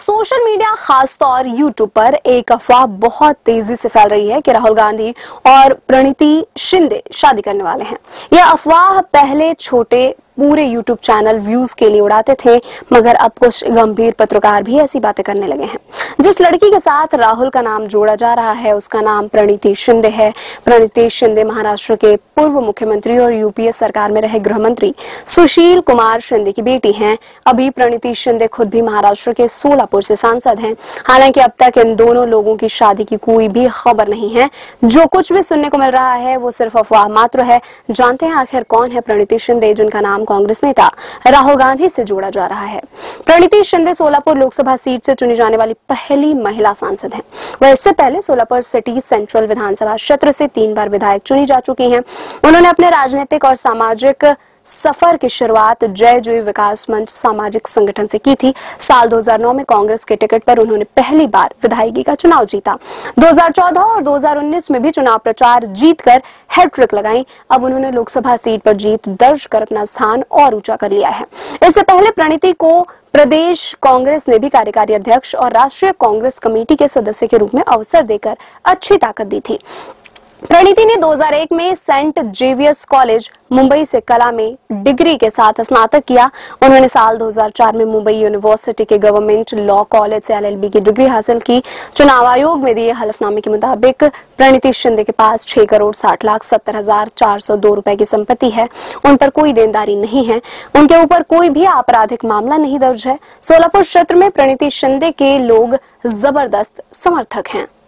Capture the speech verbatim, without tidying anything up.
Social media खासतौर YouTube पर एक अफवाह बहुत तेजी से फैल रही है कि राहुल गांधी और प्रणीति शिंदे शादी करने वाले हैं। यह अफवाह पहले छोटे पूरे यूट्यूब चैनल व्यूज के लिए उड़ाते थे, मगर अब कुछ गंभीर पत्रकार भी ऐसी बातें करने लगे हैं। जिस लड़की के साथ राहुल का नाम जोड़ा जा रहा है उसका नाम प्रणीति शिंदे है। प्रणीति शिंदे महाराष्ट्र के पूर्व मुख्यमंत्री और यूपीए सरकार में रहे गृह मंत्री सुशील कुमार शिंदे की बेटी हैं। अभी प्रणीति शिंदे खुद भी महाराष्ट्र के सोलापुर से सांसद हैं। हालांकि अब तक इन दोनों लोगों की शादी की कोई भी खबर नहीं है। जो कुछ भी सुनने को मिल रहा है वो सिर्फ अफवाह मात्र है। जानते हैं आखिर कौन है प्रणीति शिंदे, जिनका नाम कांग्रेस नेता राहुल गांधी से जोड़ा जा रहा है। प्रणीति शिंदे सोलापुर लोकसभा सीट से चुनी जाने वाली पहली महिला सांसद हैं। वह इससे पहले सोलापुर सिटी सेंट्रल विधानसभा क्षेत्र से तीन बार विधायक चुनी जा चुकी हैं। उन्होंने अपने राजनीतिक और सामाजिक सफर की शुरुआत जय जुई विकास मंच सामाजिक संगठन से की थी। साल दो हज़ार नौ में कांग्रेस के टिकट पर उन्होंने पहली बार विधायकी का चुनाव जीता। दो हज़ार चौदह और दो हज़ार उन्नीस में भी चुनाव प्रचार जीतकर हैट्रिक लगाई। अब उन्होंने लोकसभा सीट पर जीत दर्ज कर अपना स्थान और ऊंचा कर लिया है। इससे पहले प्रणीति को प्रदेश कांग्रेस ने भी कार्यकारी अध्यक्ष और राष्ट्रीय कांग्रेस कमेटी के सदस्य के रूप में अवसर देकर अच्छी ताकत दी थी। प्रणीति ने दो हज़ार एक में सेंट जेवियर्स कॉलेज मुंबई से कला में डिग्री के साथ स्नातक किया। उन्होंने साल दो हज़ार चार में मुंबई यूनिवर्सिटी के गवर्नमेंट लॉ कॉलेज से एलएलबी की डिग्री हासिल की। चुनाव आयोग में दिए हलफनामे के मुताबिक प्रणीति शिंदे के पास छह करोड़ साठ लाख सत्तर हजार चार सौ दो रुपए की संपत्ति है। उन पर कोई देनदारी नहीं है। उनके ऊपर कोई भी आपराधिक मामला नहीं दर्ज है। सोलापुर क्षेत्र में प्रणीति शिंदे के लोग जबरदस्त समर्थक हैं।